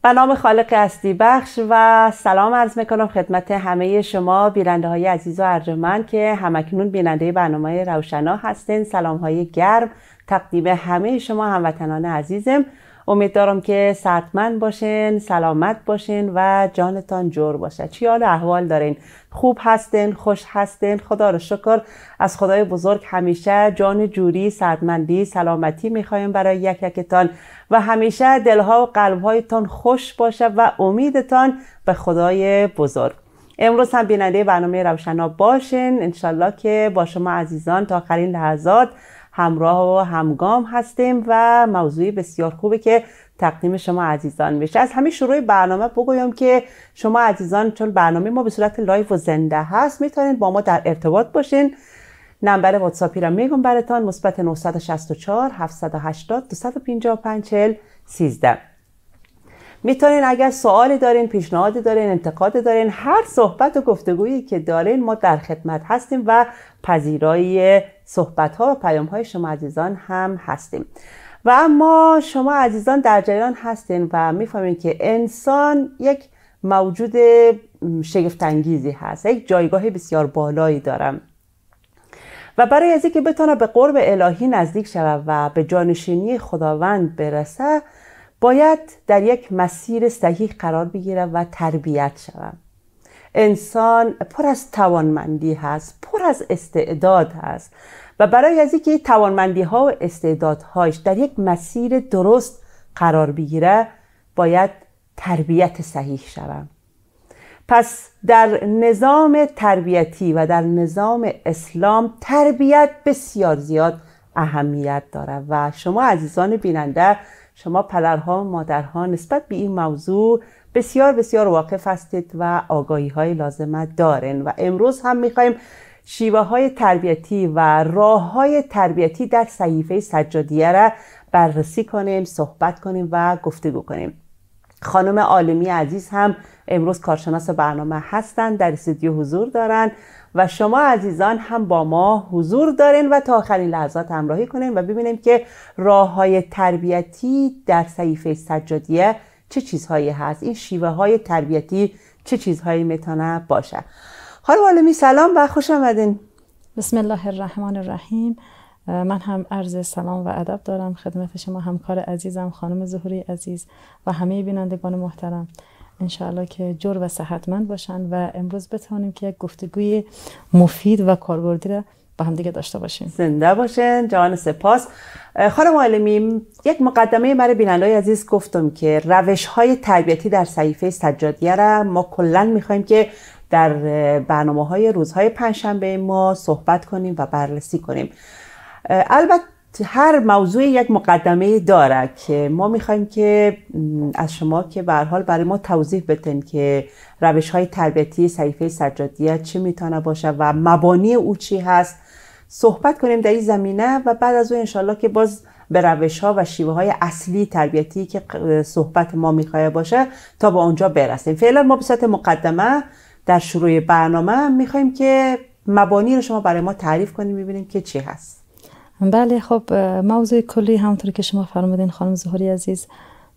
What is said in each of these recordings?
به نام خالق هستی بخش و سلام عرض میکنم خدمت همه شما بیننده های عزیز و ارجمند که همکنون بیننده برنامه روشنا هستین. سلام های گرم تقدیم همه شما هموطنان عزیزم. امیدوارم که صحتمند باشین، سلامت باشین و جانتان جور باشه. چی حال احوال دارین؟ خوب هستین؟ خوش هستین؟ خدا رو شکر. از خدای بزرگ همیشه جان جوری، صحتمندی، سلامتی میخوایم برای یک یکتان و همیشه دلها و قلبهایتان خوش باشه و امیدتان به خدای بزرگ. امروز هم بیننده برنامه روشنا باشین. انشالله که با شما عزیزان تا آخرین لحظات همراه و همگام هستیم و موضوعی بسیار خوبه که تقدیم شما عزیزان میشه. از همین شروع برنامه بگویم که شما عزیزان، چون برنامه ما به صورت لایو و زنده هست، میتونید با ما در ارتباط باشین. نمبر واتساپی را میگم براتون، مثبت 964 780 255 40 13. میتونین اگر سوالی دارین، پیشنهادی دارین، انتقادی دارین، هر صحبت و گفتگویی که دارین ما در خدمت هستیم و پذیرای صحبت ها و پیام های شما عزیزان هم هستیم. و اما شما عزیزان در جریان هستین و میفهمین که انسان یک موجود شگفت انگیزی هست، یک جایگاه بسیار بالایی داره و برای از اینکه بتونه به قرب الهی نزدیک شود و به جانشینی خداوند برسه باید در یک مسیر صحیح قرار بگیره و تربیت شود. انسان پر از توانمندی هست، پر از استعداد هست و برای از اینکه توانمندی ها و استعدادهاش در یک مسیر درست قرار بگیره باید تربیت صحیح شود. پس در نظام تربیتی و در نظام اسلام تربیت بسیار زیاد اهمیت داره و شما عزیزان بیننده، شما پدرها و مادرها نسبت به این موضوع بسیار بسیار واقف هستید و آگاهی های لازمه دارین و امروز هم میخوایم شیوه های تربیتی و راه های تربیتی در صحیفه سجادیه را بررسی کنیم، صحبت کنیم و گفتگو کنیم. خانم عالمی عزیز هم امروز کارشناس برنامه هستند، در استودیو حضور دارن و شما عزیزان هم با ما حضور دارین و تا آخرین لحظات همراهی کنین و ببینیم که راه های تربیتی در صحیفه سجادیه چه چیزهایی هست، این شیوه های تربیتی چه چیزهایی میتونه باشه. خانم عالمی سلام و خوش آمدین. بسم الله الرحمن الرحیم. من هم عرض سلام و ادب دارم خدمت شما همکار عزیزم خانم ظهوری عزیز و همه بینندگان محترم. انشاءالله که جور و صحتمند باشن و امروز بتونیم که یک گفتگوی مفید و کاربردی را با هم دیگه داشته باشیم. زنده باشین، جان سپاس. خانم عالمی، یک مقدمه برای بینندگان عزیز گفتم که روش‌های تربیتی در صحیفه سجادیه را ما کلاً می‌خوایم که در برنامه‌های روزهای پنجشنبه ما صحبت کنیم و بررسی کنیم. البته هر موضوع یک مقدمه داره که ما میخوایم که از شما که به هر حال برای ما توضیح بدین که روش‌های تربیتی صحیفه سجادیه چی میتونه باشه و مبانی او چی هست، صحبت کنیم در این زمینه و بعد از اون انشالله که باز به روش‌ها و شیوه‌های اصلی تربیتی که صحبت ما میخواد باشه تا با اونجا برسیم. فعلا ما به صورت مقدمه در شروع برنامه میخوایم که مبانی رو شما برای ما تعریف کنیم، ببینیم که چی هست. بله، خب موضوع کلی همونطور که شما فرمودین خانم ظهوری عزیز،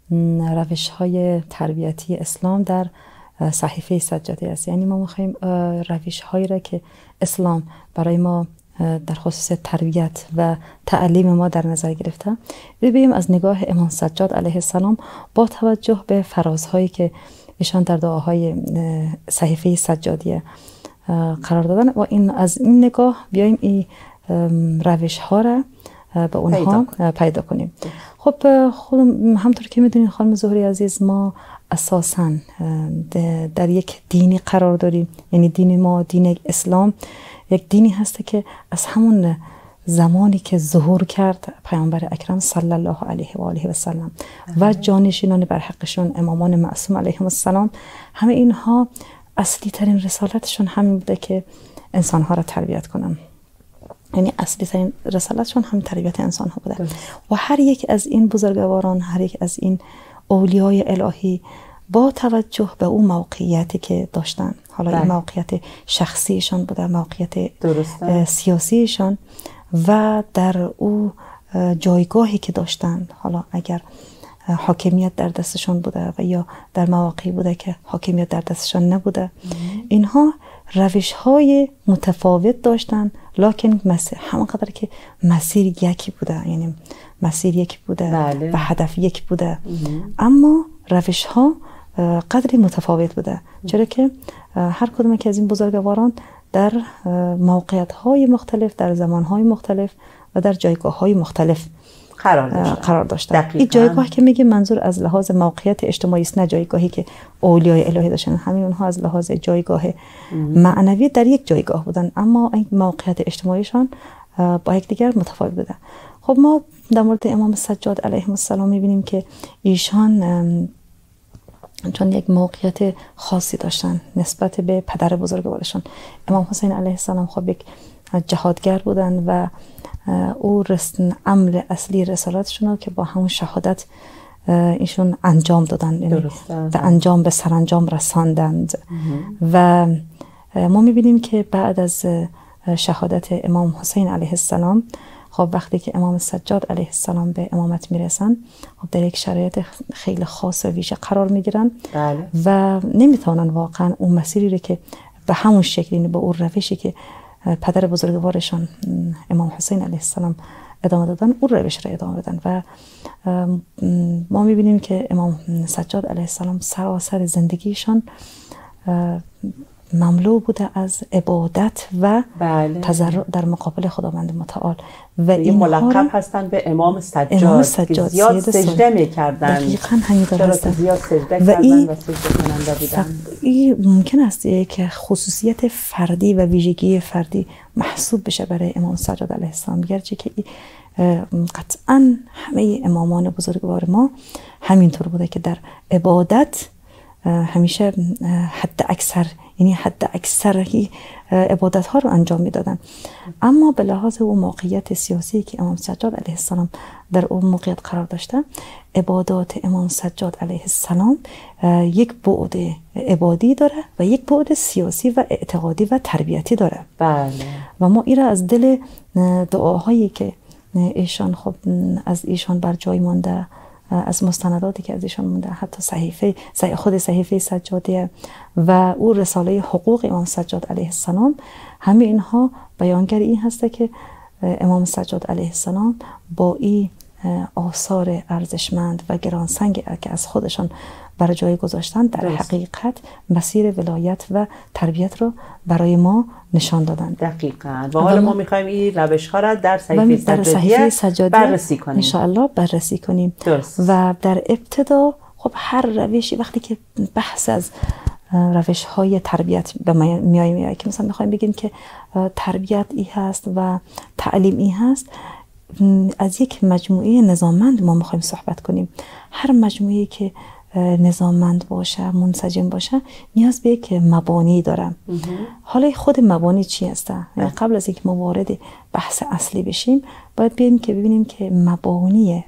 روش‌های تربیتی اسلام در صحیفه سجادیه است. یعنی ما می‌خوایم روش‌هایی را که اسلام برای ما در خصوص تربیت و تعلیم ما در نظر گرفته ببینیم از نگاه امام سجاد علیه السلام با توجه به فرازهایی که ایشان در دعاهای صحیفه سجادیه قرار دادن و از این نگاه بیایم این روش ها را به اونها پیدا کنیم. خب همطور که میدونید خانم ظهوری عزیز، ما اساساً در یک دینی قرار داریم. یعنی دین ما، دین اسلام، یک دینی هست که از همون زمانی که ظهور کرد پیامبر اکرم صلی الله علیه و آله و سلم و جانشینان بر حقشون امامان معصوم علیهم السلام، همه اینها اصلی ترین رسالتشون همین بوده که انسانها را تربیت کنن. یعنی اصلی ترین رسالتشون هم تربیت انسان ها بوده و هر یک از این بزرگواران، هر یک از این اولیای الهی با توجه به اون موقعیتی که داشتن، حالا این موقعیت شخصیشان بوده، موقعیت سیاسیشان و در او جایگاهی که داشتن، حالا اگر حاکمیت در دستشان بوده و یا در مواقعی بوده که حاکمیت در دستشان نبوده. اینها روش های متفاوت داشتن، لکن همانقدر که مسیر یکی بوده، یعنی مسیر یک بوده و هدف یک بوده، اما روش ها قدری متفاوت بوده، چرا که هر کدوم که از این بزرگواران در موقعیت های مختلف، در زمان های مختلف و در جایگاه های مختلف قرار داشتن. این جایگاه که میگه منظور از لحاظ موقعیت اجتماعی است، نه جایگاهی که اولیای الهی داشتن. همین اونها از لحاظ جایگاه معنوی در یک جایگاه بودن، اما این موقعیت اجتماعیشان با یکدیگر متفاوت بوده. خب ما در مورد امام سجاد علیه السلام میبینیم که ایشان چون یک موقعیت خاصی داشتن نسبت به پدر بزرگوارشان. امام حسین علیه السلام خب یک جهادگر بودن و او امر اصلی رسالتشون که با همون شهادت ایشون انجام دادن و انجام به سرانجام رساندند. و ما میبینیم که بعد از شهادت امام حسین علیه السلام، خب وقتی که امام سجاد علیه السلام به امامت میرسن، خب در یک شرایط خیلی خاص و ویژه قرار میگیرن و نمیتونن واقعا اون مسیری رو که به همون شکلی، به اون روشی که پدر بزرگوارشان امام حسین علیه السلام ادامه دادن، اون روش را ادامه دادن. و ما میبینیم که امام سجاد علیه السلام سراسر زندگیشان مملو بوده از عبادت و تضرع در مقابل خداوند متعال. و این ملقب هستن به امام سجاد که زیاد سجده میکردن. دقیقاً همینطور هستن. زیاد سجده کردن و سجده کننده بودن. این ممکن است که خصوصیت فردی و ویژگی فردی محسوب بشه برای امام سجاد علیه السلام، گرچه که قطعاً همه امامان بزرگوار ما همینطور بوده که در عبادت همیشه حد اکثر عبادت ها رو انجام میدادن. اما به لحاظ اون موقعیت سیاسی که امام سجاد علیه السلام در اون موقعیت قرار داشته، عبادات امام سجاد علیه السلام یک بعد عبادی داره و یک بعد سیاسی و اعتقادی و تربیتی داره. و ما این را از دل دعاهایی که ایشان خب از ایشان بر جای مانده، از مستنداتی که از ایشان مونده، حتی خود صحیفه سجادیه و او رساله حقوق امام سجاد علیه السلام، همه اینها بیانگر این هسته که امام سجاد علیه السلام با این آثار ارزشمند و گرانسنگ که از خودشان برای جای گذاشتن، در حقیقت مسیر ولایت و تربیت رو برای ما نشان دادن. دقیقاً. و حالا ما می‌خوایم این روش‌ها را در صحیفه سجادیه بررسی کنیم. ان شاءالله بررسی کنیم. درست. و در ابتدا خب هر روشی، وقتی که بحث از روش‌های تربیت به میاییم که مثلا می‌خوایم بگیم که تربیت ای هست و تعلیم ای هست، از یک مجموعه نظاممند ما می‌خوایم صحبت کنیم. هر مجموعه‌ای که نظاممند باشه، منسجم باشه، نیاز به یک مبانی داره. حالا خود مبانی چی هسته؟ قبل از اینکه ما وارد بحث اصلی بشیم، باید ببینیم که مبانی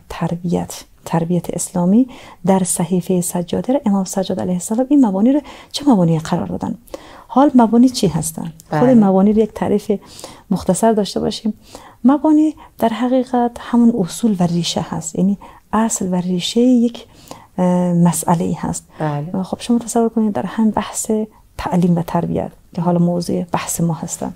تربیت اسلامی در صحیفه سجاده، امام سجاد علیه السلام این مبانی رو چه مبانی قرار دادن؟ حال مبانی چی هستن؟ خود مبانی رو یک تعریف مختصر داشته باشیم. مبانی در حقیقت همون اصول و ریشه هست، یعنی اصل و ریشه یک مسئله ای هست. خب شما تصور کنید در هم بحث تعلیم و تربیت که حالا موضوع بحث ما هستن،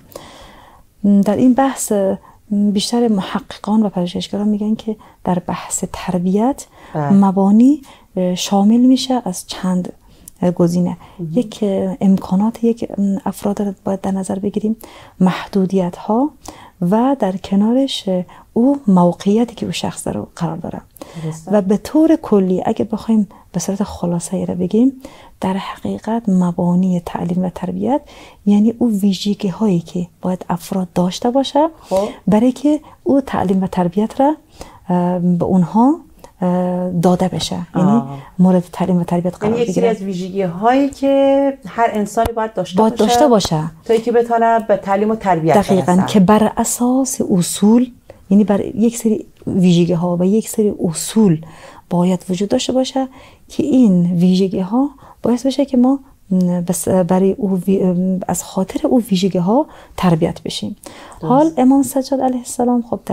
در این بحث بیشتر محققان و پژوهشگران میگن که در بحث تربیت مبانی شامل میشه از چند گزینه. یک امکانات یک افراد رو باید در نظر بگیریم، محدودیت ها و در کنارش او موقعیتی که او شخص رو قرار داره. و به طور کلی اگه بخوایم به صورت خلاصه را بگیم، در حقیقت مبانی تعلیم و تربیت یعنی او ویژگی هایی که باید افراد داشته باشه برای که او تعلیم و تربیت را به اونها داده بشه، یعنی مورد تعلیم و تربیت قرار بگیره. یعنی یک سری از ویژگی هایی که هر انسانی باید داشته باشه تا اینکه بتونه به تعلیم و تربیت برسه. دقیقاً، که بر اساس اصول، یعنی بر یک سری ویژگی ها و یک سری اصول باید وجود داشته باشه که این ویژگی ها باعث بشه که ما برای از خاطر او ویژگی ها تربیت بشیم. حال امام سجاد علیه السلام خب در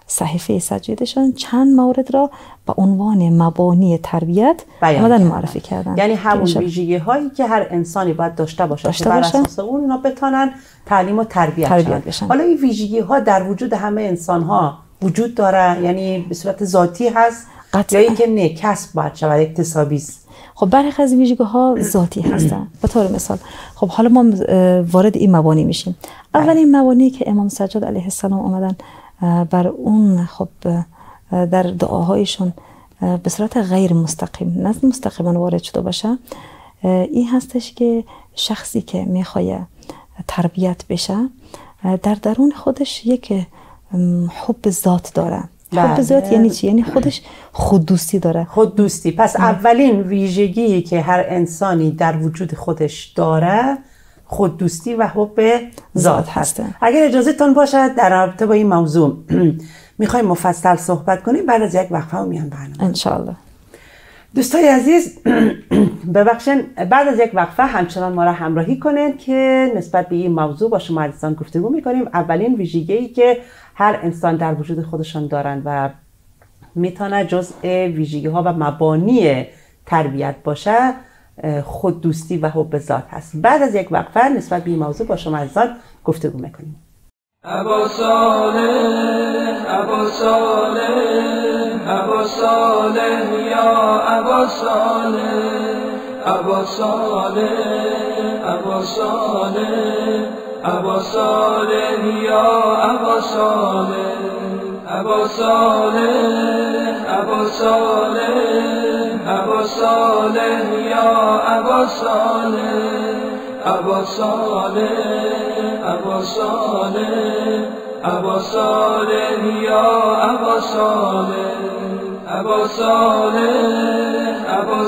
صحیفه سجادهشان چند مورد را به عنوان مبانی تربیت آمدن معرفی کردن. یعنی همون ویژگی هایی که هر انسانی باید داشته باشه بر اساس اون بتونن تعلیم و تربیت بشن. حالا این ویژگی ها در وجود همه انسان ها وجود داره، یعنی به صورت ذاتی هست یا اینکه نه کسب باید شود، اکتسابی است؟ خب برخی از ویژگی ها ذاتی هستن. به طور مثال خب حالا ما وارد این مبانی میشیم. اولین مبانی که امام سجاد علیه السلام آمدن بر اون خب در دعاهایشون به صورت غیر مستقیم، نه مستقیما وارد شده باشه، این هستش که شخصی که میخواد تربیت بشه در درون خودش یک حب ذات داره. حب ذات یعنی چی؟ یعنی خودش خوددوستی داره. خوددوستی. پس اولین ویژگی که هر انسانی در وجود خودش داره خوددوستی و حب ذات هست. اگر اجازه تان باشد در رابطه با این موضوع میخوایم مفصل صحبت کنیم بعد از یک وقفه و میان برنامه انشاءالله. دوستای عزیز ببخشن بعد از یک وقفه همچنان ما را همراهی کنید که نسبت به این موضوع با شما عزیزان گفتگو میکنیم. اولین ویژگی که هر انسان در وجود خودشان دارن و میتونه جزء ویژگی ها و مبانی تربیت باشه خوددوستی و حب ذات هست. بعد از یک وقفه نسبت به این موضوع با شما عزیزان گفتگو میکنیم. ابا صالح ابا صالح ابا صالح یا ابا صالح ابا صالح ابا صالح ابا صالح یا ابا صالح ابا صالح ابا صالح ابا صالح یا ابا صالح ابا صالح ابا صالح ابا صالح یا ابا صالح ابا صالح ابا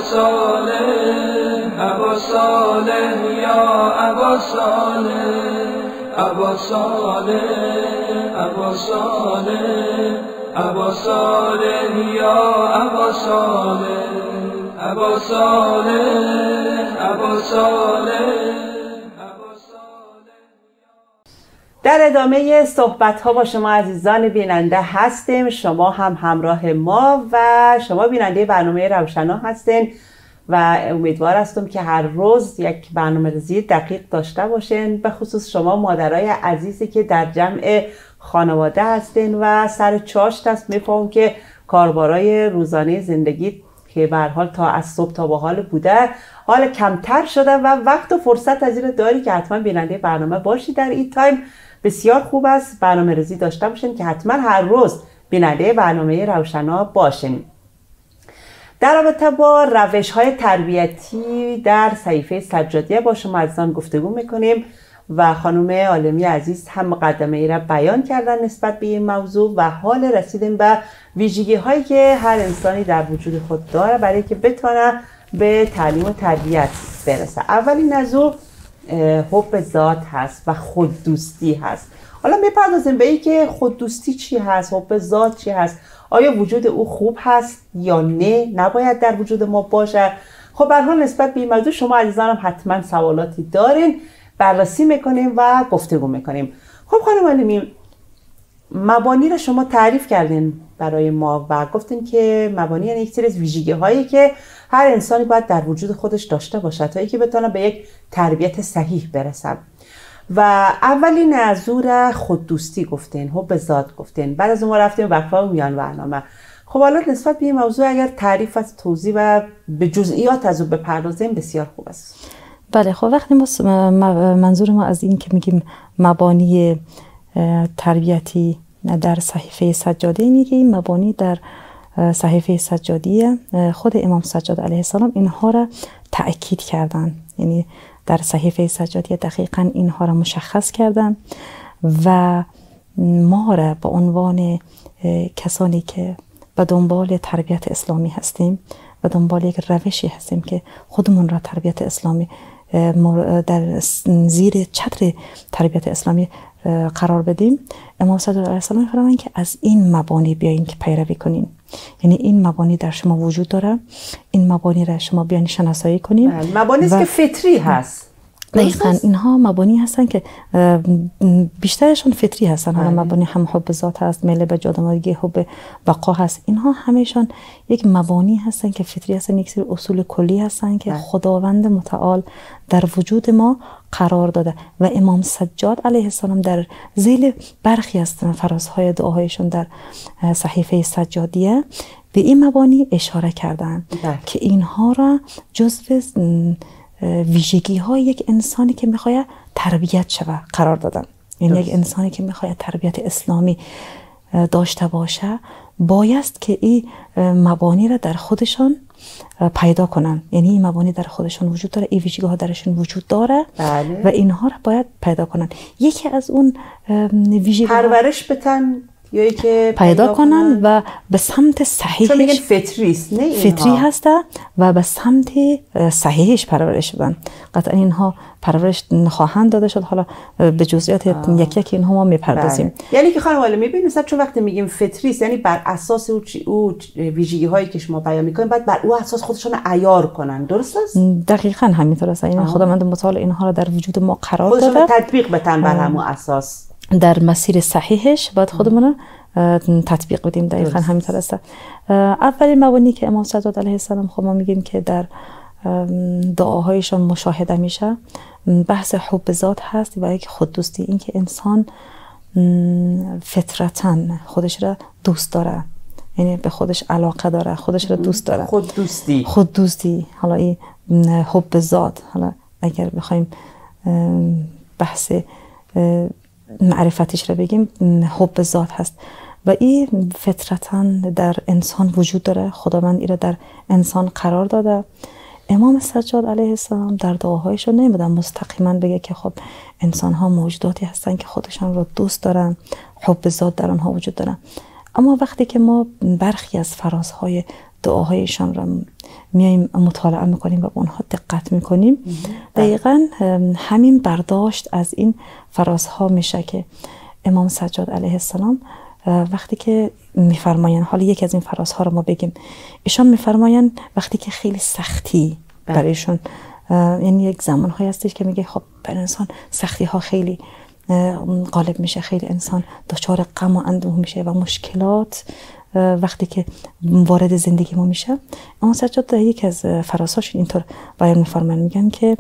صالح ابا صالح یا ابا صالح ابا صالح ابا صالح ابا صالح یا ابا صالح ابا صالح ابا صالح. در ادامه صحبت ها با شما عزیزان بیننده هستیم. شما هم همراه ما و شما بیننده برنامه روشنا هستین و امیدوار هستم که هر روز یک برنامه‌ریزی دقیق داشته باشین، به خصوص شما مادرای عزیزی که در جمع خانواده هستین و سر چاشت هست. میفهمم که کاربارای روزانه زندگی که به هر حال تا از صبح تا به حال بوده حال کمتر شده و وقت و فرصت از این داری که حتما بیننده برنامه باشی در این تایم. بسیار خوب است برنامه ریزی داشته باشین که حتما هر روز بیننده برنامه روشنا باشین. در رابطه با روش های تربیتی در صحیفه سجادیه با شما عزیزان گفتگو میکنیم و خانم عالمی عزیز هم مقدمه ای را بیان کردن نسبت به این موضوع و حال رسیدیم به ویژگی هایی که هر انسانی در وجود خود داره برای که بتونه به تعلیم و تربیت برسه. اولین از او حب ذات هست و خوددوستی هست. حالا میپردازیم به این که خوددوستی چی هست، حب ذات چی هست، آیا وجود او خوب هست یا نه، نباید در وجود ما باشه. خب به هر حال نسبت به این موضوع شما عزیزانم حتما سوالاتی دارین، بررسی میکنیم و گفتگو میکنیم. خب خانم عالمی، مبانی را شما تعریف کردین برای ما و گفتین که مبانی یعنی یک سری از ویژگی هایی که هر انسانی باید در وجود خودش داشته باشه تا اینکه بتونه به یک تربیت صحیح برسه. و اولین از او را خوددوستی گفتین، حب ذات گفتین. بعد از اون رفتیم وقفه و میان برنامه. خب حالا نسبت به این موضوع اگر تعریف از توضیح و به جزئیات از او بپردازیم بسیار خوب است. بله. خب وقتی ما منظور ما از این که میگیم مبانی تربیتی در صحیفه سجاده میگیم، مبانی در صحیفه سجادیه خود امام سجاد علیه السلام اینها را تأکید کردن، یعنی در صحیفه سجادیه دقیقاً اینها را مشخص کردن و ما را به عنوان کسانی که به دنبال تربیت اسلامی هستیم و دنبال یک روشی هستیم که خودمون را تربیت اسلامی در زیر چتر تربیت اسلامی قرار بدیم، امام صلی الله علیه و سلم فرمودند که از این مبانی بیاین که پیروی کنین. یعنی این مبانی در شما وجود داره، این مبانی را شما بیاین شناسایی کنین. مبانی است که فطری هست. دقیقاً اینها مبانی هستن که بیشترشون فطری هستن. حالا مبانی هم حب ذات هست، میل به جادمادگی، حب بقا هست. اینها همهشان یک مبانی هستن که فطری هستن، یک سری اصول کلی هستن که خداوند متعال در وجود ما قرار داده و امام سجاد علیه السلام در ذیل برخی از فرازهای دعاهایشون در صحیفه سجادیه به این مبانی اشاره کردن که اینها را جزو ویژگی های یک انسانی که میخواد تربیت شود قرار دادن. این یک انسانی که میخواد تربیت اسلامی داشته باشه بایست که این مبانی را در خودشان پیدا کنن. یعنی این مبانی در خودشان وجود داره، این ویژگی ها درشون وجود داره و اینها را باید پیدا کنن. یکی از اون ویژگی پرورش بدن یا که پیدا کنن و به سمت صحیحش، چون میگن فطری است، نه اینها فطری هسته و به سمت صحیحش پرورش بدن. قطعا اینها پرورش خواهند داده شد. حالا به جزئیات یک اینها ما میپردازیم. یعنی که خانم عالم میبینید مثلا چون وقتی میگیم فطری است یعنی بر اساس او ویژگی هایی که شما بیان میکنید بعد بر او اساس خودشون عیار کنن. درست است؟ دقیقاً همینطور است. یعنی خداوند متعال اینها را در وجود ما قرار داده، تطبیق بدن بر همون اساس در مسیر صحیحش باید خودمون تطبیق بدیم. دقیقاً همینطور است. اولین مبانی که امام سجاد علیه السلام خب ما میگیم که در دعاهایشان مشاهده میشه بحث حب ذات هست و یک خوددوستی، این که انسان فطرتاً خودش را دوست داره، یعنی به خودش علاقه داره، خودش را دوست داره. خوددوستی. حالا این حب ذات، حالا اگر بخوایم بحث معرفتش را بگیم، حب ذات هست و این فطرتاً در انسان وجود داره. خداوند این را در انسان قرار داده. امام سجاد علیه السلام در دعاهایشون نمیدن مستقیما بگه که خب انسان ها موجوداتی هستن که خودشان را دوست دارن، حب ذات در آنها وجود دارن. اما وقتی که ما برخی از فرازهای دعاهایشان را میایم مطالعه میکنیم و به اونها دقت میکنیم، دقیقاً همین برداشت از این فرازها میشه که امام سجاد علیه السلام وقتی که میفرماین، حالا یک از این فرازها رو ما بگیم، ایشان میفرماین وقتی که خیلی سختی برایشون، یعنی یک زمانهایی هستش که میگه خب بر انسان سختی ها خیلی غالب میشه، خیلی انسان دچار غم و اندوه میشه و مشکلات وقتی که وارد زندگی ما میشه. اما سجاد در یک از فرازهاشون اینطور بیان میفرماین، میگن که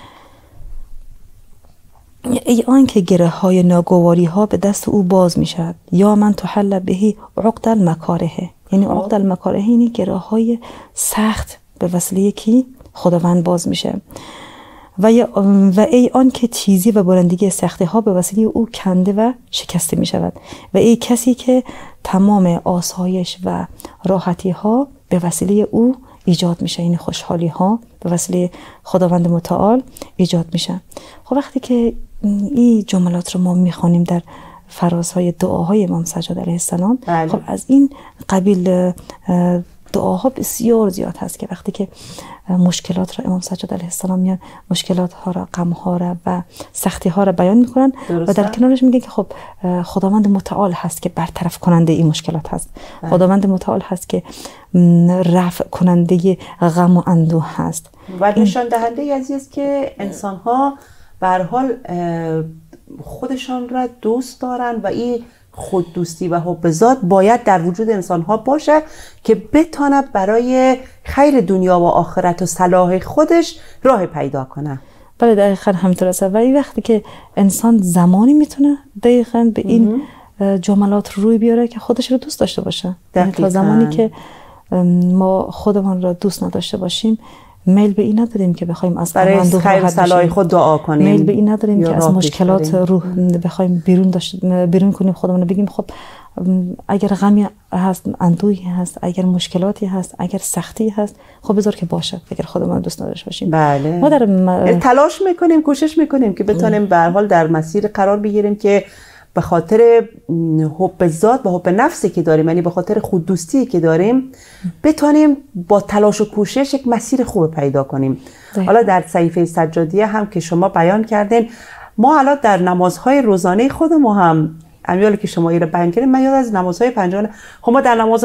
ای آن که گره های ناگواری ها به دست او باز می شد، یا من تحل بهی عقد المکاره. یعنی عقد المکاره یعنی گره های سخت به وسیله کی؟ خداوند باز میشه. و ای آن که تیزی و بلندگی سختی ها به وسیله او کنده و شکسته می شود. و ای کسی که تمام آسایش و راحتی ها به وسیله او ایجاد میشه، یعنی خوشحالی ها به وسیله خداوند متعال ایجاد میشه. خب وقتی که این جملات رو ما میخوانیم در فرازهای دعاهای امام سجاد علیه السلام، خب از این قبیل دعاها بسیار زیاد هست که وقتی که مشکلات را امام سجاد علیه السلام میان، مشکلات ها را، غم ها را و سختی ها را بیان میکنن و در کنارش میگه که خب خداوند متعال هست که برطرف کننده این مشکلات هست. خداوند متعال هست که رفع کننده غم و اندوه هست و نشان دهنده از این است که انسان ها به هر حال خودشان را دوست دارن و این خوددوستی و حب ذات باید در وجود انسان ها باشه که بتونه برای خیر دنیا و آخرت و صلاح خودش راه پیدا کنه. بله دقیقاً همینطور است. و این وقتی که انسان زمانی میتونه دقیقاً به این جملات روی بیاره که خودش رو دوست داشته باشه. تا زمانی که ما خودمان را دوست نداشته باشیم، میل به این نداریم که بخوایم از برای خیر و صلاح خود دعا کنیم، میل به این نداریم که از مشکلات روح بخوایم بیرون کنیم خودمون، بگیم خب اگر غمی هست، اندوهی هست، اگر مشکلاتی هست، اگر سختی هست، خب بذار که باشه، اگر خودمون دوست نداشته باشیم. بله. ما تلاش میکنیم، کوشش میکنیم که بتونیم به هر حال در مسیر قرار بگیریم که به خاطر حب ذات و حب نفسی که داریم، یعنی به خاطر خوددوستی که داریم، بتونیم با تلاش و کوشش یک مسیر خوب پیدا کنیم. حالا در صحیفه سجادیه هم که شما بیان کردین، ما حالا در نمازهای روزانه خود ما هم امیالی که شما ایره بیان کردین، من یاد از نمازهای پنجگانه، خب ما در نماز خود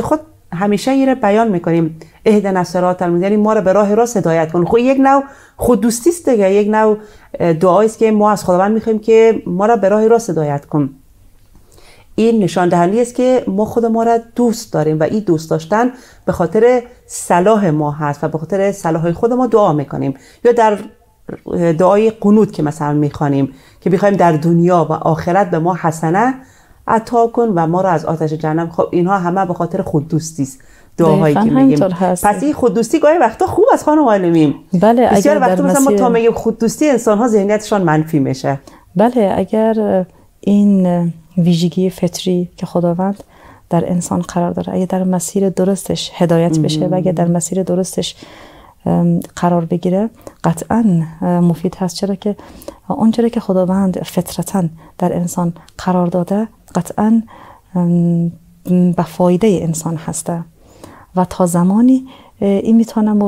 همیشه این رو بیان میکنیم اهدنا الصراط المستقیم، یعنی ما رو به راه راست هدایت کن. خب یک نوع خوددوستی است دیگه، یک نوع دعایی است که ما از خداوند میخوایم که ما رو به راه راست هدایت کن. این نشان دهنده است که ما خود ما را دوست داریم و این دوست داشتن به خاطر صلاح ما هست و به خاطر صلاح خود ما دعا میکنیم. یا در دعای قنوت که مثلا میخوانیم که بخوایم در دنیا و آخرت به ما حسنه عطا کن و ما را از آتش جهنم. خب اینها همه به خاطر خوددوستی است، دعاهایی که میگیم. پس این خوددوستی گاهی وقتا خوب از خانم عالمین. بله، بسیار وقتا مثلا ما تا میگیم خوددوستی، انسان ها ذهنیتشان منفی میشه. بله، اگر این ویژگی فطری که خداوند در انسان قرار داره اگر در مسیر درستش هدایت بشه و اگر در مسیر درستش قرار بگیره قطعا مفید هست. چرا که اونجوری که خداوند فطرتاً در انسان قرار داده قطعا به فایده انسان هسته و تا زمانی این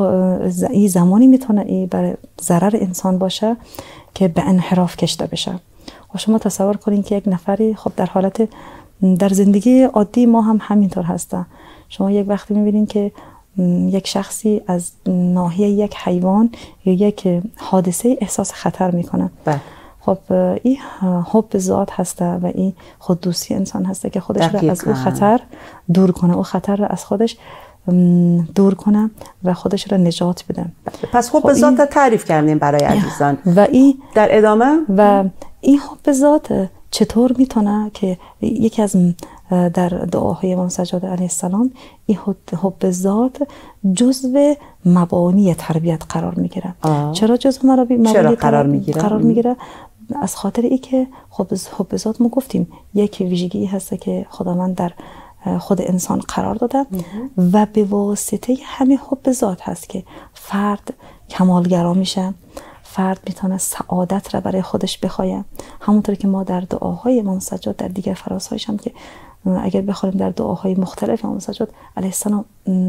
زمانی میتونه برای ضرر انسان باشه که به انحراف کشیده بشه. و شما تصور کنین که یک نفری خب در حالت در زندگی عادی ما هم همینطور هسته. شما یک وقتی میبینین که یک شخصی از ناحیه یک حیوان یا یک حادثه احساس خطر میکنه. خب این حب ذات هسته و این خوددوستی انسان هسته که خودش را از او خطر دور کنه، او خطر را از خودش دور کنه و خودش را نجات بده. پس حب ذات را تعریف کردیم برای عزیزان و این در ادامه و این حب ذات چطور میتونه که یکی از در دعاهای امام سجاد علیه السلام این حب ذات جزو مبانی تربیت قرار میگیره. چرا جزو مبانی قرار میگیره؟ از خاطر ای که حب ذات ما گفتیم یک ویژگی هست که خداوند در خود انسان قرار داده و به واسطه همین حب ذات هست که فرد کمالگرا میشه، فرد میتونه سعادت را برای خودش بخواه. همونطور که ما در دعاهای امام سجاد در دیگر فرازهایش هم که اگر بخوایم در دعاهای مختلف امام سجاد علیه السلام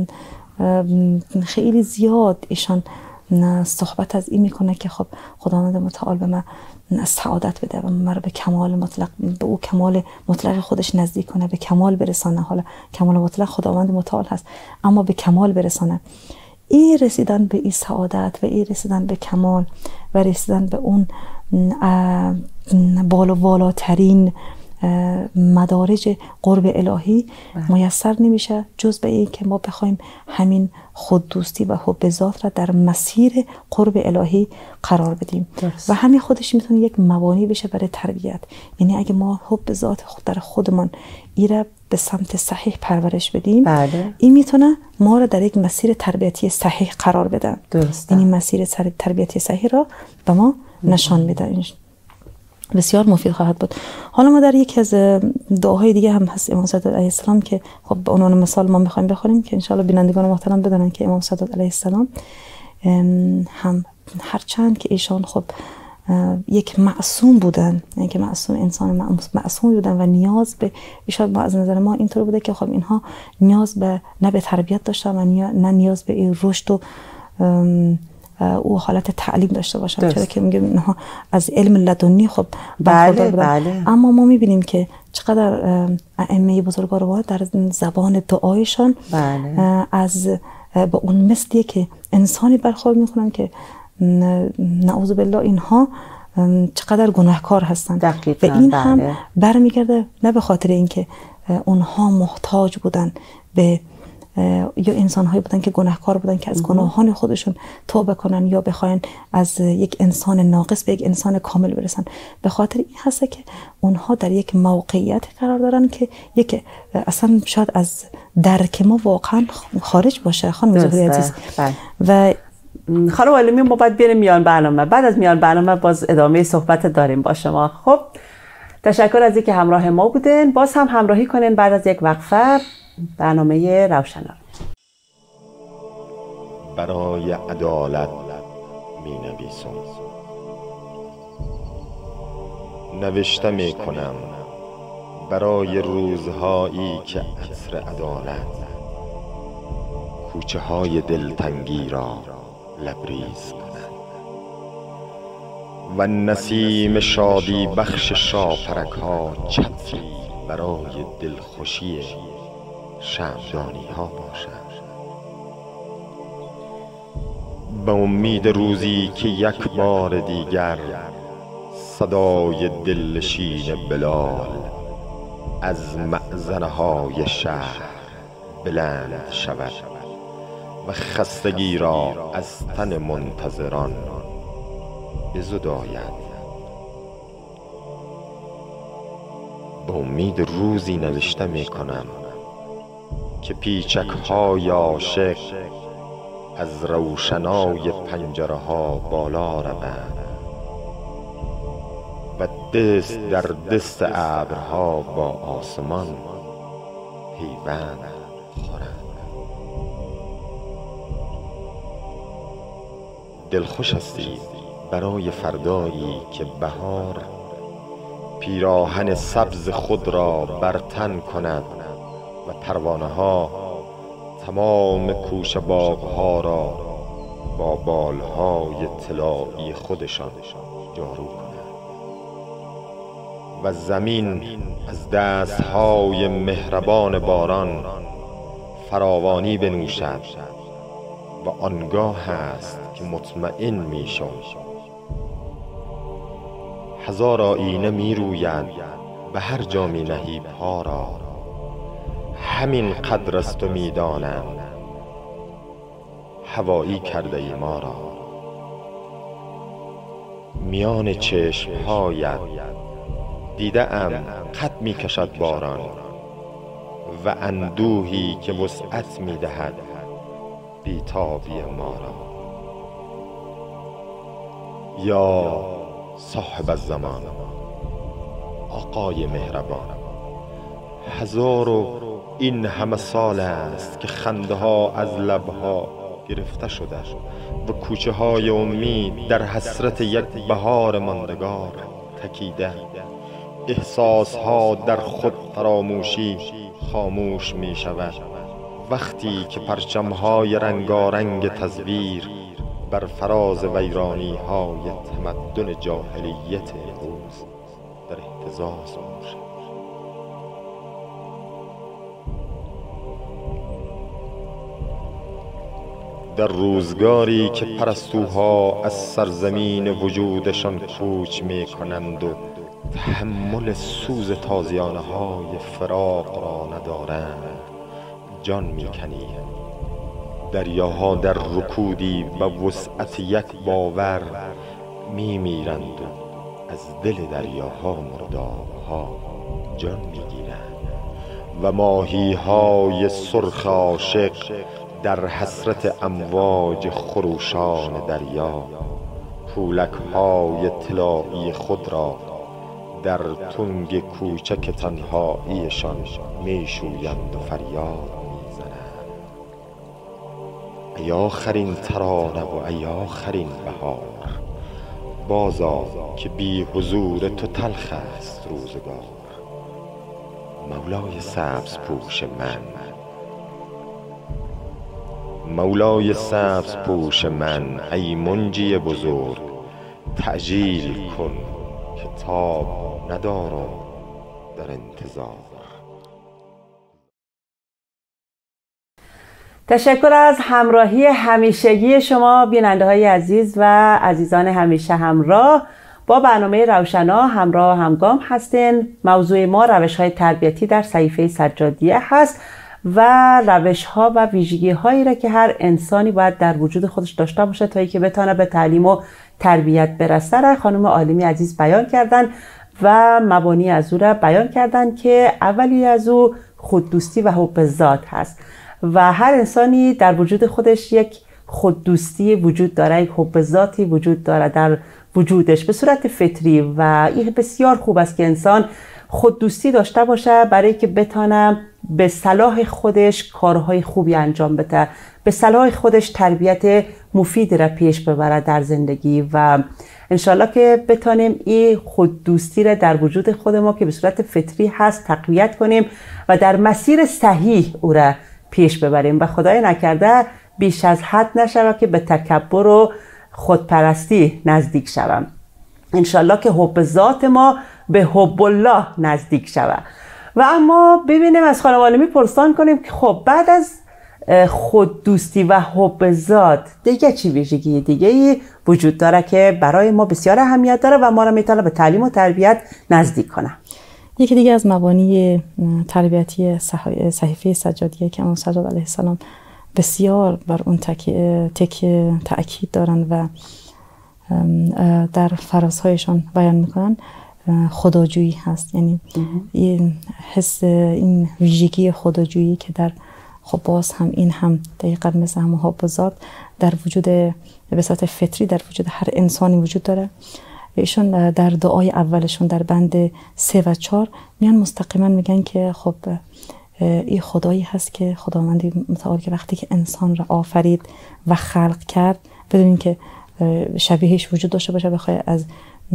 خیلی زیاد ایشان صحبت از این میکنه که خب خداوند متعال به من سعادت بده و من رو به کمال مطلق، به او کمال مطلق خودش نزدیک کنه، به کمال برسانه. حالا کمال مطلق خداوند متعال هست اما به کمال برسانه. این رسیدن به این سعادت و این رسیدن به کمال و رسیدن به اون بالاترین مدارج قرب الهی میسر نمیشه جز به این که ما بخوایم همین خوددوستی و حب ذات را در مسیر قرب الهی قرار بدیم. و همین خودش میتونه یک مبانی بشه برای تربیت. یعنی اگه ما حب ذات در خودمان ایره به سمت صحیح پرورش بدیم، این میتونه ما را در یک مسیر تربیتی صحیح قرار بده. یعنی مسیر تربیتی صحیح را به ما نشان میده. بسیار مفید خواهد بود. حالا ما در یکی از دعاهای دیگه هم هست امام سجاد علیه السلام که خب به عنوان مثال ما میخوایم بخونیم که انشاءالله بینندگان محترم بدونن که امام سجاد علیه السلام هم هرچند که ایشان خب یک معصوم بودن، یعنی که معصوم انسان معصوم بودن و نیاز به ایشان از نظر ما اینطور بوده که خب اینها نیاز به نه به تربیت داشتن و نه نیاز به این رشد و او حالت تعلیم داشته باشن. چرا که میگیم اینها از علم لدنی خب برخوردار بودن. اما ما میبینیم که چقدر ائمه بزرگوار در زبان دعایشان از با اون مثلی که انسانی برخورد میکنن که نعوذ بالله اینها چقدر گناهکار هستن. و این هم برمیگرده نه به خاطر اینکه اونها محتاج بودن به یا انسان‌هایی بودن که گناهکار بودن که از گناهان خودشون توبه کنن یا بخواین از یک انسان ناقص به یک انسان کامل برسن. به خاطر این هست که اونها در یک موقعیت قرار دارن که یک اصلا شاید از درک ما واقعا خارج باشه. خانم زهری عزیز و خانم عالمی، ما باید بریم میان برنامه. بعد از میان برنامه باز ادامه صحبت داریم با شما. خب تشکر از اینکه همراه ما بودین. باز هم همراهی کنین بعد از یک وقفه برنامه روشنا. برای عدالت می نویسم، نوشته می کنم برای روزهایی که عصر عدالت کوچه های دلتنگی را لبریز کند و نسیم شادی بخش شاپرک ها چتری برای دلخوشی شمعدانی ها باشد. به امید روزی که یک بار دیگر صدای دلنشین بلال از مأذنهای شهر بلند شود و خستگی را از تن منتظران بزداید. به امید روزی نوشته می کنم که پیچک های عاشق از روشنای پنجره ها بالا روند و دست در دست ابرها با آسمان پیوند خورند. دلخوش هستید برای فردایی که بهار پیراهن سبز خود را بر تن کند و پروانه ها تمام کوچه باغ‌ها را با بالهای طلایی خودشان جارو کنند و زمین از دستهای مهربان باران فراوانی بنوشد و آنگاه است که مطمئن می شوم هزار آینه می روید به هر جا می نهی پا را، همین قدر است و می دانم هوایی کرده ای ما را. میان چشمهایت دیده ام قد می کشد باران و اندوهی که وسعت می دهد بیتابی ما را. یا صاحب الزمان، آقای مهربان، هزار و این همه سال است که خنده ها از لبها گرفته شده و کوچه های امید در حسرت یک بهار ماندگار تکیده. احساس ها در خود فراموشی خاموش می شود وقتی که پرچم های رنگارنگ تصویر بر فراز ویرانی های تمدن جاهلیت امروز در اهتزاز باشد. در روزگاری که پرستوها از سرزمین وجودشان کوچ می کنند و تحمل سوز تازیانه های فراق را ندارند، جان می کنی. دریاها در رکودی و وسعت یک باور می میرند و از دل دریاها مردابها جان می گیرند و ماهی های سرخ عاشق در حسرت امواج خروشان دریا پولک های طلایی خود را در تنگ کوچک تنهاییشان می شویند و فریاد می زنند. ای آخرین ترانه و ای آخرین بهار، بازا که بی حضور تو تلخ است روزگار. مولای سبز پوش من، مولای سبز پوش من، ای منجی بزرگ، تعجیل کن که تاب ندارم در انتظار. تشکر از همراهی همیشگی شما بیننده های عزیز و عزیزان همیشه همراه با برنامه روشنا همراه همگام هستین. موضوع ما روش های تربیتی در صحیفه سجادیه هست و روش ها و ویژگی هایی را که هر انسانی باید در وجود خودش داشته باشه تا اینکه بتونه به تعلیم و تربیت برسه را خانم عالمی عزیز بیان کردن و مبانی از او را بیان کردن که اولی از او خوددوستی و حب ذات هست و هر انسانی در وجود خودش یک خوددوستی وجود داره، یک حب ذاتی وجود داره در وجودش به صورت فطری و این بسیار خوب است که انسان خوددوستی داشته باشه برای که بتونه به صلاح خودش کارهای خوبی انجام بده، به صلاح خودش تربیت مفید را پیش ببره در زندگی و انشالله که بتانیم این خوددوستی را در وجود خود ما که به صورت فطری هست تقویت کنیم و در مسیر صحیح او را پیش ببریم و خدای نکرده بیش از حد نشوه که به تکبر و خودپرستی نزدیک شوم. انشالله که حب ذات ما به حب الله نزدیک شوه و اما ببینیم از خانم عالمی پرسان کنیم که خب بعد از خود دوستی و حب ذات دیگه چی ویژگی دیگه وجود داره که برای ما بسیار اهمیت داره و ما را میتونه به تعلیم و تربیت نزدیک کنه؟ یکی دیگه از مبانی تربیتی صحیفه سجادیه که امام سجاد علیه السلام بسیار بر اون تأکید دارن و در فرازهایشان بیان میکنن خداجویی هست. یعنی این حس، این ویژگی خداجویی که در خب باز هم این هم دقیقاً مثل هم حب ذات در وجود به صورت فطری در وجود هر انسانی وجود داره. ایشون در دعای اولشون در بند 3 و 4 میان مستقیما میگن که خب این خدایی هست که خداوند متعال که وقتی که انسان را آفرید و خلق کرد بدون اینکه شبیهش وجود داشته باشه بخواد از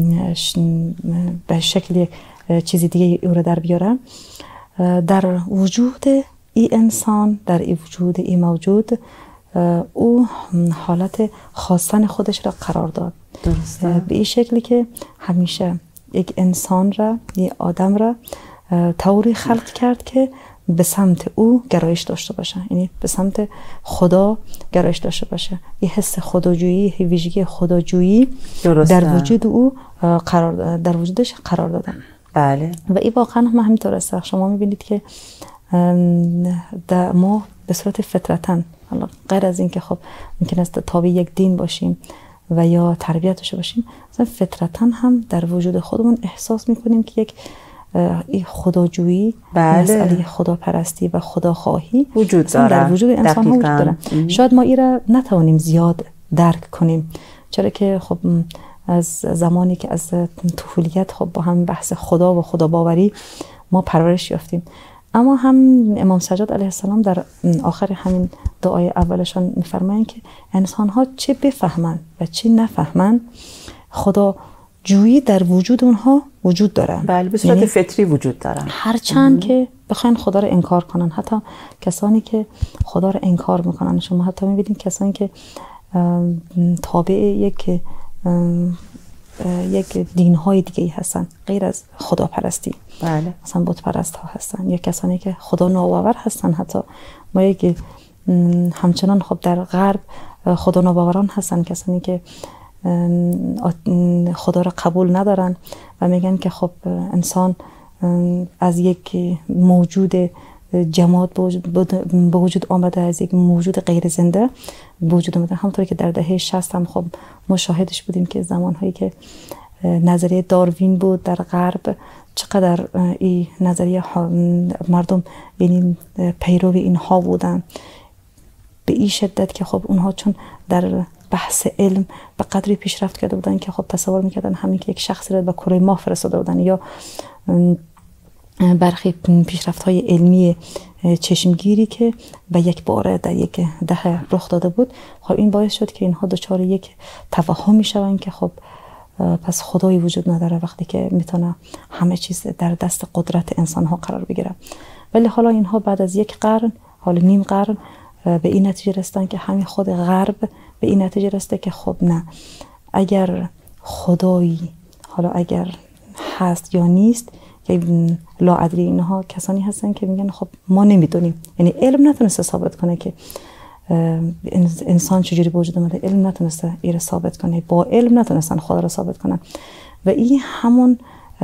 به شکل یک چیز دیگه او را در بیاره، در وجود این انسان، در این وجود این موجود او حالت خواستن خودش را قرار داد. درسته. به این شکلی که همیشه یک انسان را، یک آدم را طوری خلق کرد که به سمت او گرایش داشته باشه، یعنی به سمت خدا گرایش داشته باشه. این حس خداجویی، ویژگی خداجویی در وجود او در وجودش قرار دادن. بله. و این واقعا هم همینطور است. شما میبینید که ما به صورت فطرتاً، حالا غیر از این که خب ممکن است تابع یک دین باشیم و یا تربیت داشته باشیم، مثلا فطرتاً هم در وجود خودمون احساس میکنیم که یک خداجویی، مسئله خداپرستی و خداخواهی وجود داره، در وجود انسان ها وجود داره. شاید ما این را نتوانیم زیاد درک کنیم، چرا که خب از زمانی که از طفولیت خب با هم بحث خدا و خدا باوری ما پرورش یافتیم. اما هم امام سجاد علیه السلام در آخر همین دعای اولشان میفرمایند که انسان ها چه بفهمند و چه نفهمند، خدا جویی در وجود اونها وجود داره. بله، به صورت فطری وجود داره. هرچند که بخواین خدا رو انکار کنن، حتی کسانی که خدا رو انکار میکنن، شما حتی میبینید کسانی که تابع یک دین‌های دیگه هستن غیر از خداپرستی، بله، مثلا بت پرست ها هستن، یا کسانی که خدا ناباور هستن. حتی ما یک همچنان خب در غرب خدا ناباوران هستن، کسانی که خدا را قبول ندارن و میگن که خب انسان از یک موجود جماد به وجود آمده، از یک موجود غیر زنده به وجود آمده. همونطوری که در دهه 60 هم خب ما شاهدش بودیم که زمانهایی که نظریه داروین بود در غرب، چقدر این نظریه مردم یعنی پیرو اینها بودن به این شدت که خب اونها چون در بحث علم به قدری پیشرفت کرده بودن که خب تصور میکردن همین که یک شخصی را به کره ماه فرستاده بودن، یا برخی پیشرفت های علمی چشمگیری که به یک باره در یک دهه رخ داده بود. خب این باعث شد که اینها دچار یک توهم میشوند که خب پس خدایی وجود نداره وقتی که میتونه همه چیز در دست قدرت انسان ها قرار بگیره. ولی حالا اینها بعد از یک قرن، حالا نیم قرن، به این نتیجه رسیدن که همین خود غرب به این نتیجه رسیده که خب نه، اگر خدایی حالا اگر هست یا نیست، لاادری اینها کسانی هستن که میگن خب ما نمیدونیم. یعنی علم نتونسته ثابت کنه که انسان چجوری به وجود اومده، علم نتونسته این ثابت کنه، با علم نتونستن خدا رو ثابت کنن. و این همون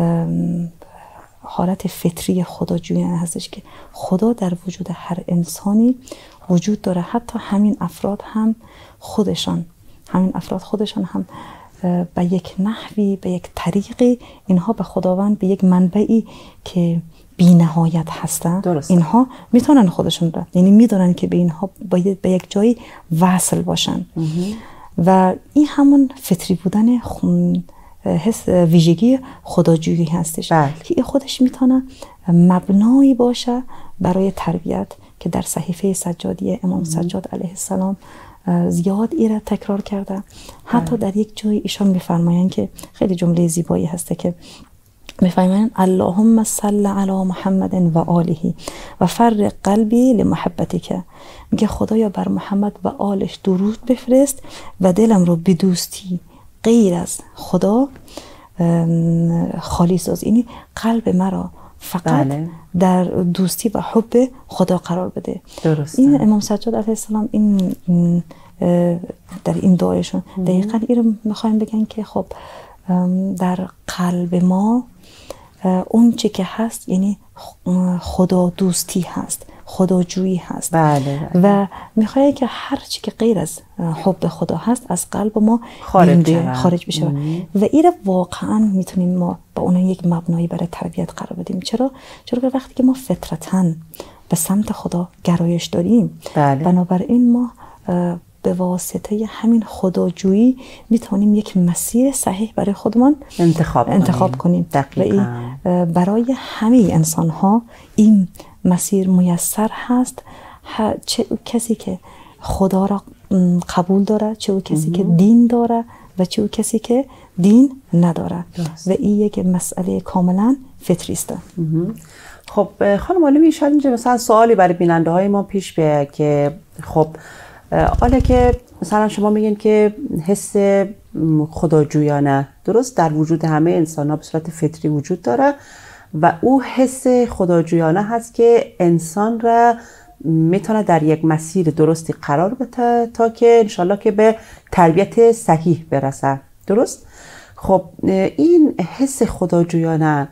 حالت فطری خداجویی هستش که خدا در وجود هر انسانی وجود داره. حتی همین افراد خودشان هم به یک نحوی، به یک طریقی اینها به خداوند، به یک منبعی که بی نهایت هستن، اینها میتونن خودشون را، یعنی میدونن که به اینها باید به یک جایی وصل باشن. و این همون فطری بودن حس ویژگی خداجویی هستش که این خودش میتونه مبنایی باشه برای تربیت که در صحیفه سجادیه امام سجاد علیه السلام زیاد ایره تکرار کرده. حتی در یک جای ایشان میفرمایند که خیلی جمله زیبایی هسته که میفرمایند اللهم صل علی محمد و آله و فرق قلبی لمحبتک. میگه خدایا بر محمد و آلش درود بفرست و دلم رو به دوستی غیر از خدا خالی ساز. یعنی قلب مرا فقط در دوستی و حب خدا قرار بده. درسته. این امام سجاد علیه السلام این در این دعایشون دقیقاً این رو میخوایم بگن که خب در قلب ما اون چی که هست یعنی خدا دوستی هست، خداجویی هست. بله. و میخوای که هر چی که غیر از حب خدا هست از قلب ما خارج بشه. و این واقعا میتونیم ما با اون یک مبنایی برای تربیت قرار بدیم. چرا که وقتی که ما فطرتاً به سمت خدا گرایش داریم، بنابراین ما به واسطه همین خداجویی میتونیم یک مسیر صحیح برای خودمان انتخاب کنیم. و این برای همه انسان ها این مسیر میسر هست، چه کسی که خدا را قبول داره، چه کسی که دین داره و چه کسی که دین نداره. و این یک مسئله کاملا فطری است. خب خانم عالمی، شاید اینجا مثلا سوالی برای بیننده های ما پیش بیاد که خب حالا که مثلا شما میگین که حس خداجویانه درست در وجود همه انسان ها به صورت فطری وجود داره و او حس خداجویانه هست که انسان را میتونه در یک مسیر درستی قرار بده تا که انشالله که به تربیت صحیح برسه. درست؟ خب این حس خداجویانه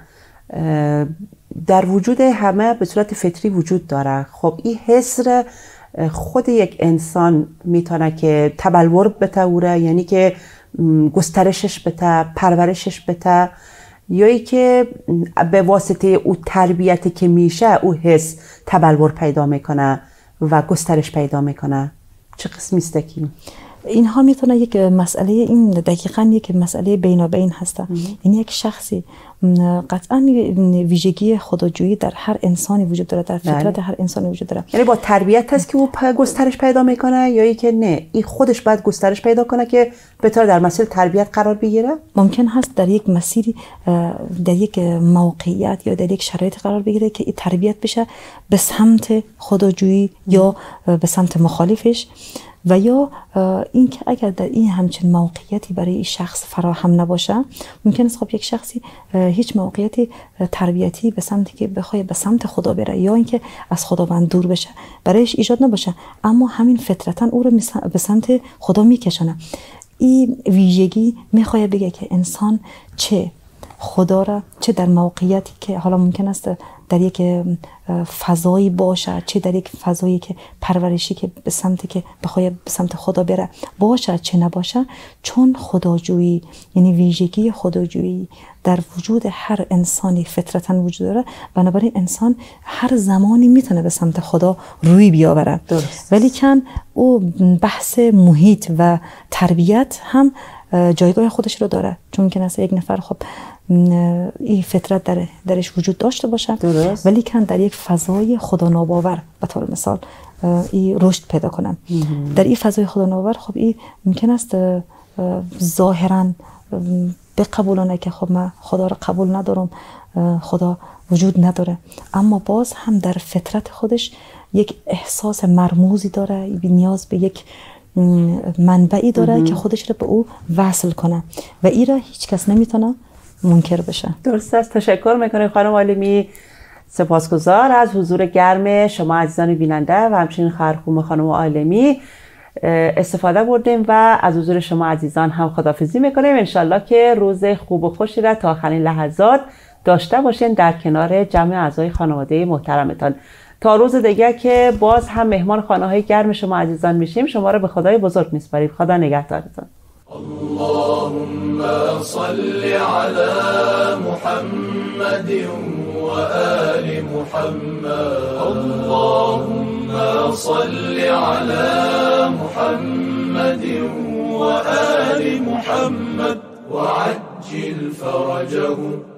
در وجود همه به صورت فطری وجود داره. خب این حس را خود یک انسان میتونه که تبلور بده، یعنی که گسترشش بده، پرورشش بده، یا ای که به واسطه او تربیتی که میشه او حس تبلور پیدا میکنه و گسترش پیدا میکنه. چه قسمی است که اینها میتونه یک مسئله، این دقیقاً یک مسئله بینابین هسته. یعنی یک شخصی قطعاً ویژگی خداجویی در هر انسانی وجود داره، در فطرت هر انسانی وجود داره. یعنی با تربیت هست که او گسترش پیدا میکنه یا ای که نه این خودش باید گسترش پیدا کنه که بتونه در مسیر تربیت قرار بگیره؟ ممکن هست در یک مسیری، در یک موقعیت یا در یک شرایط قرار بگیره که این تربیت بشه به سمت خداجویی یا به سمت مخالفش، و یا اینکه اگر در این همچین موقعیتی برای این شخص فراهم نباشه، ممکن است خب یک شخصی هیچ موقعیتی تربیتی به سمتی که بخواد به سمت خدا بره یا اینکه از خداوند دور بشه برایش ایجاد نباشه، اما همین فطرتاً او رو به سمت خدا میکشونه. این ویژگی میخواد بگه که انسان چه خدا را، چه در موقعیتی که حالا ممکن است در یک فضایی باشه، چه در یک فضایی که پرورشی که به سمتی که بخواد به سمت خدا بره باشه، چه نباشه، چون خداجویی یعنی ویژگی خداجویی در وجود هر انسانی فطرتاً وجود داره، بنابراین انسان هر زمانی میتونه به سمت خدا روی بیاوره. ولی کن او بحث محیط و تربیت هم جایگاه خودش رو داره، چون ممکن است یک نفر خب این فطرت درش وجود داشته باشه ولی کن در یک فضای خدا ناباور به طور مثال این رشد پیدا کنن. در این فضای خدا ناباور خب این ممکن است ظاهراً بقبولانه که خب من خدا رو قبول ندارم، خدا وجود نداره، اما باز هم در فطرت خودش یک احساس مرموزی داره، نیاز به یک منبعی داره که خودش رو به او وصل کنه و این را هیچ کس نمیتونه منکر بشه. درست است. تشکر میکنیم خانم عالمی. سپاسگزار از حضور گرم شما عزیزان بیننده و همچنین خواهرخوم خانم عالمی استفاده بردیم و از حضور شما عزیزان هم خداحافظی میکنیم. انشالله که روز خوب و خوشی را تا آخرین لحظات داشته باشین در کنار جمع اعضای خانواده محترمتان. تا روز دیگه که باز هم مهمان خانه‌های گرم شما عزیزان میشیم، شما را به خدای بزرگ میسپاریم. خدا نگهدارتان. اللهم صل على محمد وآل محمد. اللهم صل على محمد وآل محمد وعجل فرجهم